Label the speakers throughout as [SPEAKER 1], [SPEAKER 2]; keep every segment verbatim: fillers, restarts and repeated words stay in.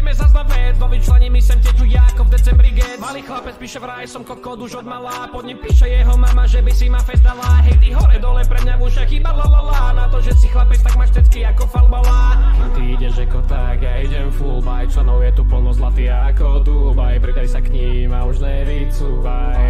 [SPEAKER 1] Ideme zas na vec, vo vyčlenení sem tetu Jáko v decembri get. Malý chlapec píše vraj, som kokot už od malá. Pod ním píše jeho mama, že by si ma fest dala. Hej, ty hore dole pre mňa v ušach iba lalala. Na to, že si chlapec, tak máš tecky ako falbala. A ty ideš ako tak, ja idem full bike. Členov je tu plno zlatý ako Dubaj. Pridaj sa k ním a už nevycúvaj.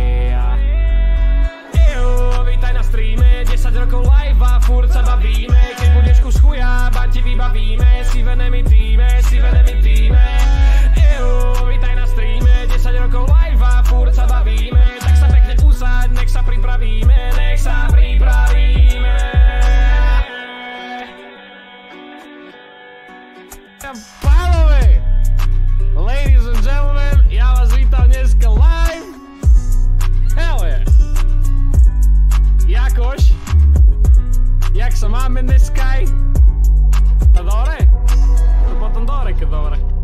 [SPEAKER 1] Vítaj na streame, desať rokov live a furt sa bavíme. Keď budeš kus chuja, baň ti vybavíme. Si v enemy týme, si v enemy týme. Ejo, vítaj na streame, desať rokov live a furt sa bavíme. Tak sa pekne usaď, nech sa pripravíme, nech sa pripravíme. Pánové, ladies and gentlemen, ja vás vítam dneska live. Hell yeah. Jakoš, jak sa máme dneska? To dobre? To potom dobre, keď dobre.